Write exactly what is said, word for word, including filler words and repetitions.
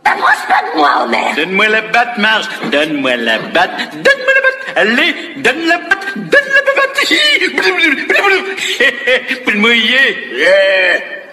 T'approches pas de moi, Homer. Donne-moi la batte, Marge. Donne-moi la batte. Donne-moi la batte. Allez, donne la batte. Donne la batte. Pour le mouiller. Yeah.